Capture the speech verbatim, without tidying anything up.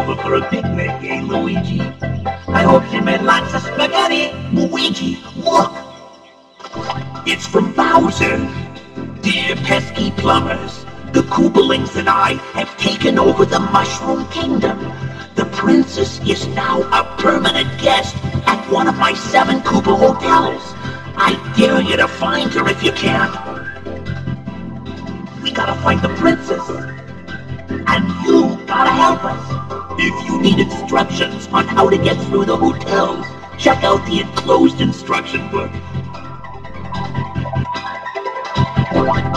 over for a picnic, eh, Luigi? I hope you made lots of spaghetti. Luigi, look! It's from Bowser. Dear pesky plumbers, the Koopalings and I have taken over the Mushroom Kingdom. The princess is now a permanent guest at one of my seven Koopa hotels. I dare you to find her if you can. We gotta find the princess. And you gotta help us. If you need instructions on how to get through the hotels, check out the enclosed instruction book.